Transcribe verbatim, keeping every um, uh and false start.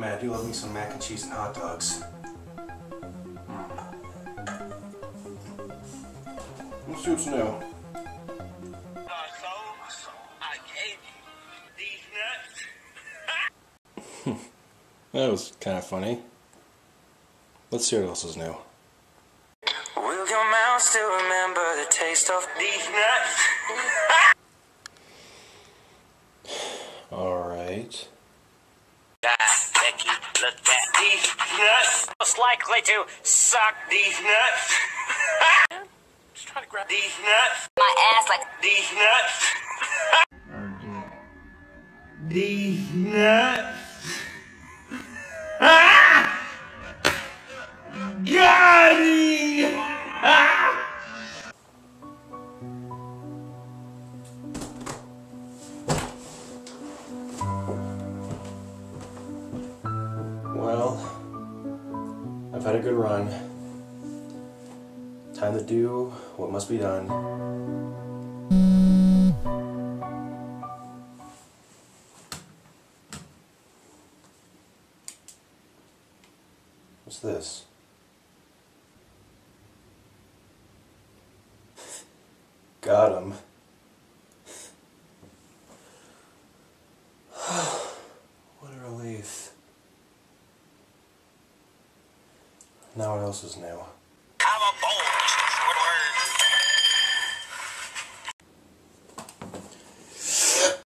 Man, I do love me some mac and cheese and hot dogs. Let's see what's new. That was kind of funny. Let's see what else is new. Will your mouth still remember the taste of these nuts? Alright. Becky, look at these nuts. Most likely to suck these nuts. Just trying to grab these nuts. My ass like these nuts. These nuts. Ah! Got it! Ah! Well, I've had a good run. Time to do what must be done. What's this? Got him. What a relief. Now what else is new?